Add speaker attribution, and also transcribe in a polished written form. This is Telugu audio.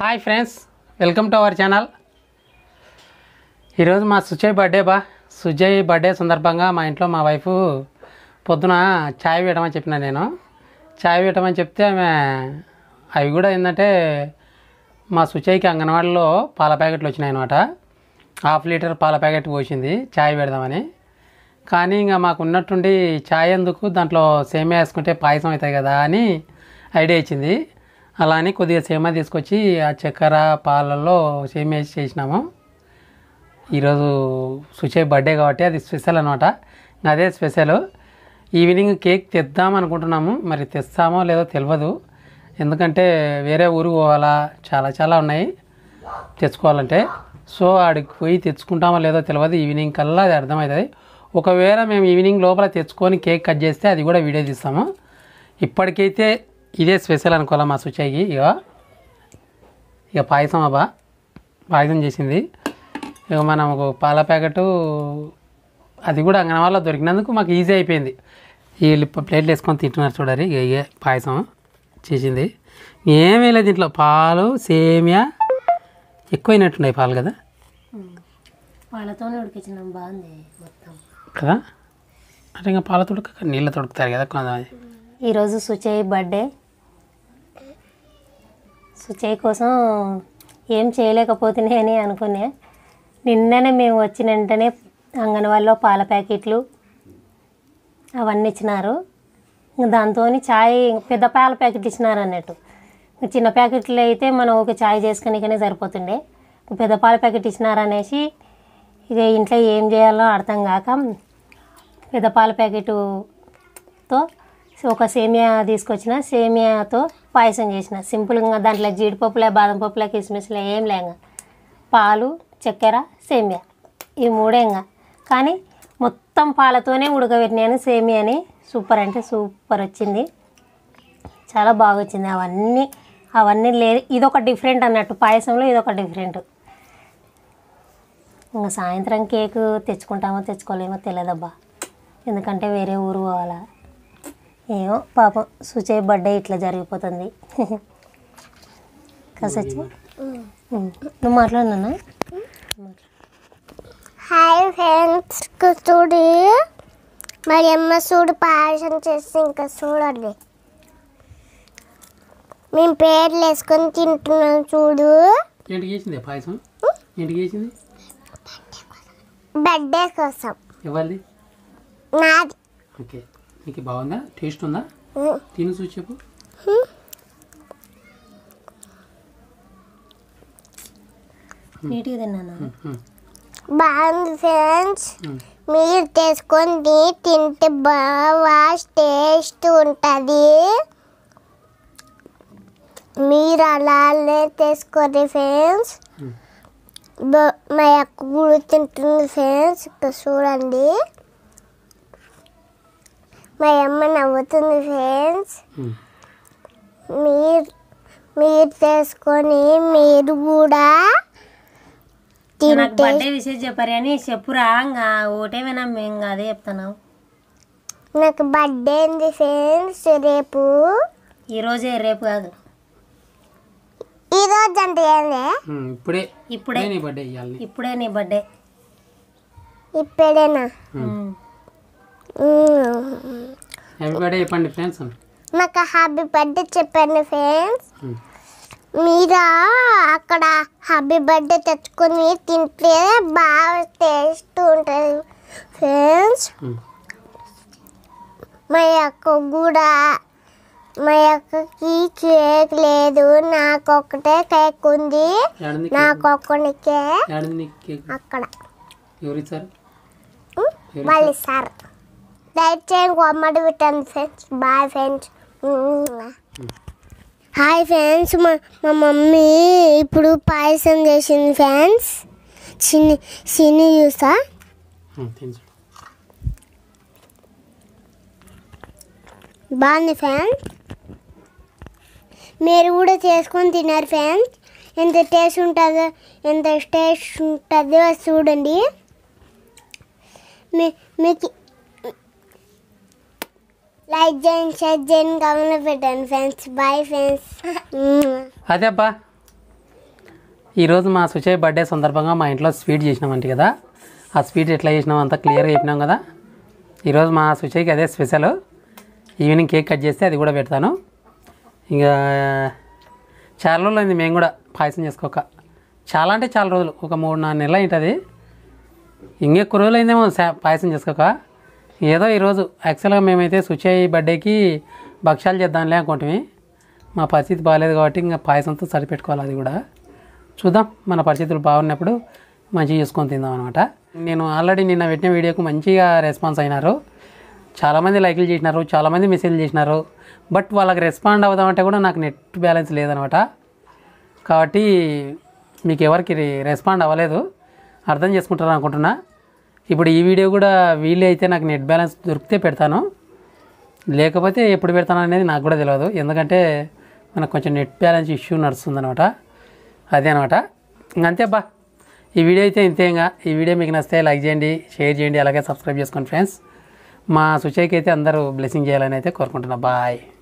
Speaker 1: Hi friends, welcome to our channel. ఈరోజు మా సుజయ్ బర్త్డే సందర్భంగా మా ఇంట్లో మా వైఫ్ పొద్దున ఛాయ్ పెట్టమని చెప్పిన. నేను ఛాయ్ పెట్టమని చెప్తే ఆమె అవి కూడా ఏంటంటే మా సుజయ్కి అంగన్వాడీలో పాల ప్యాకెట్లు వచ్చినాయి అనమాట. 1/2 లీటర్ పాల ప్యాకెట్ పోసింది ఛాయ్ పెడదామని. కానీ ఇంకా మాకు ఉన్నట్టుండి ఛాయ్ ఎందుకు, దాంట్లో సేమియా వేసుకుంటే పాయసం అవుతాయి కదా అని ఐడియా ఇచ్చింది. అలా అని కొద్దిగా సేమియా తీసుకొచ్చి ఆ చక్కెర పాలల్లో సేమియా వేసి చేసినాము. ఈరోజు సుజయ్ బర్త్డే కాబట్టి అది స్పెషల్ అనమాట. అదే స్పెషల్. ఈవినింగ్ కేక్ తెద్దాం అనుకుంటున్నాము, మరి తెస్తామో లేదో తెలియదు. ఎందుకంటే వేరే ఊరు పోవాలా, చాలా ఉన్నాయి తెచ్చుకోవాలంటే. సో ఆడికి పోయి తెచ్చుకుంటామో లేదో తెలియదు. ఈవినింగ్ కల్లా అది అర్థమవుతుంది. ఒకవేళ మేము ఈవినింగ్ లోపల తెచ్చుకొని కేక్ కట్ చేస్తే అది కూడా వీడియో తీస్తాము. ఇప్పటికైతే ఇదే స్పెషల్ అనుకోవాలా మా సుజయ్కి. ఇక పాయసం చేసింది. ఇక మనం ఒక పాల ప్యాకెట్ అది కూడా అంగన్వాడీలో దొరికినందుకు మాకు ఈజీ అయిపోయింది. వీళ్ళు ప్లేట్లు వేసుకొని తింటున్నారు చూడాలి. ఇక పాయసం చేసింది. ఏమీ లేదు దీంట్లో, పాలు సేమియా ఎక్కువైనట్టున్నాయి పాలు కదా,
Speaker 2: పాలతోనే ఉడికించినాం. బాగుంది మొత్తం
Speaker 1: కదా. అంటే ఇంకా పాలతో నీళ్ళతో ఉడుకుతారు కదా కొంతమంది.
Speaker 2: ఈరోజు సుజయ్ బర్త్డే. సుజయ్ కోసం ఏం చేయలేకపోతున్నాయి అని అనుకునే. నిన్ననే మేము వచ్చిన వెంటనే అంగన్వాడీలో పాల ప్యాకెట్లు అవన్నీ ఇచ్చినారు. దాంతో చాయ్ పెద్ద పాల ప్యాకెట్లు ఇచ్చినారు అన్నట్టు. చిన్న ప్యాకెట్లు అయితే మనం ఒక చాయ్ చేసుకునికనే సరిపోతుండే. పెద్ద పాల ప్యాకెట్ ఇచ్చినారనేసి ఇక ఇంట్లో ఏం చేయాలో అర్థం కాక పెద్ద పాల ప్యాకెట్తో ఒక సేమియా తీసుకొచ్చిన. సేమియాతో పాయసం చేసిన సింపుల్గా. దాంట్లో జీడిపప్పులే, బాదం పప్పులే, కిస్మిస్లే ఏం లేక పాలు, చక్కెర, సేమియా ఈ మూడేంగా. కానీ మొత్తం పాలతోనే ఉడకబెట్టినాను సేమియాని. సూపర్ అంటే సూపర్ వచ్చింది, చాలా బాగా వచ్చింది. అవన్నీ లేదు, ఇదొక డిఫరెంట్ అన్నట్టు. పాయసంలో ఇదొక డిఫరెంట్. ఇంకా సాయంత్రం కేక్ తెచ్చుకుంటామో తెచ్చుకోలేమో తెలియదబ్బా, ఎందుకంటే వేరే ఊరు పోవాలా. ఏమో పాపం సుజయ్ బర్త్డే ఇట్లా జరిగిపోతుంది. కసొచ్చి నువ్వు మాట్లాడినా.
Speaker 3: హాయ్ ఫ్రెండ్స్, చూడు మరి అమ్మ చూడు పాయసం చేసి ఇంకా చూడండి. మేము పేర్లు వేసుకొని తింటున్నాం చూడు.
Speaker 1: ఏంటికి చేసింది పాయసం? ఏంటికి చేసింది?
Speaker 3: బర్త్డే కోసం.
Speaker 1: ఎవరిది?
Speaker 3: నాది.
Speaker 1: ఓకే, నీకు బాగుందా? టేస్ట్ ఉందా? తిని చూసి చెప్పు.
Speaker 2: నీట్గా తిన్నాను.
Speaker 3: బాగుంది ఫ్రెండ్స్. మీరు చేసుకొని తింటే బాగా టేస్ట్ ఉంటుంది. మీరు అలానే చేసుకోండి ఫ్రెండ్స్. మా అక్క కూడా తింటుంది ఫ్రెండ్స్. ఇక్కడ చూడండి, మా అమ్మ నవ్వుతుంది ఫ్రెండ్స్. మీరు చేసుకొని మీరు కూడా
Speaker 2: నాకు బర్త్డే విషయం చెప్పారు అని చెప్పురా. ఇంకా ఒకటేమైనా మేము అదే చెప్తున్నాం.
Speaker 3: నాకు బర్త్డే ఉంది ఫ్రెండ్స్ రేపు.
Speaker 2: ఈరోజే, రేపు కాదు.
Speaker 3: ఈ రోజు అంటే ఏంది?
Speaker 1: ఇప్పుడే నీ బర్త్డే ఇవ్వాలి.
Speaker 2: ఇప్పుడే నీ బర్త్డే.
Speaker 3: ఇప్పుడేనా?
Speaker 1: హ్యాపీ బర్త్డే చెప్పండి ఫ్రెండ్స్.
Speaker 3: నాకు హ్యాపీ బర్త్డే చెప్పండి ఫ్రెండ్స్. మీరు అక్కడ హ్యాపీ బర్త్డే తెచ్చుకొని తింటే బాగా టేస్ట్ ఉంటుంది ఫ్రెండ్స్. మా అక్కకి కేక్ లేదు, నాకు ఒక్కటే కేక్ ఉంది. నాకు ఒక్కడికే అక్కడ వాళ్ళు ఇస్తారు. దయచేసి కొమ్మడి పెట్టండి friends. Bye friends. Hi friends, మా మమ్మీ ఇప్పుడు పాయసం చేసింది ఫ్రెండ్స్. చిన్ని చూసా. బాగుంది ఫ్రెండ్స్. మీరు కూడా చేసుకొని తిన్నారు ఫ్రెండ్స్. ఎంత టేస్ట్ ఉంటుందో చూడండి. మీకు లైక్ చేయండి, షేర్ చేయండి, కామెంట్ పెట్టండి ఫ్రెండ్స్. Bye friends.
Speaker 1: అదే అబ్బా ఈరోజు మా సుచయ్ బర్త్డే సందర్భంగా మా ఇంట్లో స్వీట్ చేసినామంటే కదా, ఆ స్వీట్ ఎట్లా చేసినాం అంతా క్లియర్గా చెప్పినాం కదా. ఈరోజు మా సుచయ్కి అదే స్పెషల్. ఈవినింగ్ కేక్ కట్ చేస్తే అది కూడా పెడతాను. ఇంకా చాలా రోజులు అయింది మేము కూడా పాయసం చేసుకోక. చాలా అంటే చాలా రోజులు, ఒక 3-4 నెలలు అవుతుంది. ఇంకెక్కువ రోజులు అయిందేమో పాయసం చేసుకోక. ఏదో ఈరోజు యాక్చువల్గా మేమైతే సుచయ్ బర్త్డేకి భక్ష్యాలు చేద్దాంలే అనుకుంటుమి. మా పరిస్థితి బాగాలేదు కాబట్టి ఇంకా పాయసంతో సరిపెట్టుకోవాలి. అది కూడా చూద్దాం, మన పరిస్థితులు బాగున్నప్పుడు మంచిగా చేసుకొని తిందాం అనమాట. నేను ఆల్రెడీ నిన్న పెట్టిన వీడియోకు మంచిగా రెస్పాన్స్ అయినారు. చాలామంది లైక్లు చేసినారు, చాలామంది మెసేజ్లు చేసినారు. బట్ వాళ్ళకి రెస్పాండ్ అవుదామంటే కూడా నాకు నెట్ బ్యాలెన్స్ లేదనమాట. కాబట్టి మీకు ఎవరికి రెస్పాండ్ అవ్వలేదు, అర్థం చేసుకుంటారు అనుకుంటున్నా. ఇప్పుడు ఈ వీడియో కూడా వీలు అయితే నాకు నెట్ బ్యాలెన్స్ దొరికితే పెడతాను, లేకపోతే ఎప్పుడు పెడతాను అనేది నాకు కూడా తెలియదు. ఎందుకంటే మనకు కొంచెం నెట్ బ్యాలెన్స్ ఇష్యూ నడుస్తుందనమాట. అదే అనమాట. ఇంకంతే అబ్బా, ఈ వీడియో అయితే ఇంతేగా. ఈ వీడియో మీకు నచ్చితే లైక్ చేయండి, షేర్ చేయండి, అలాగే సబ్స్క్రైబ్ చేసుకోండి ఫ్రెండ్స్. మా సుచయ్కి అయితే అందరూ బ్లెస్సింగ్ చేయాలని అయితే కోరుకుంటున్నా. బాయ్.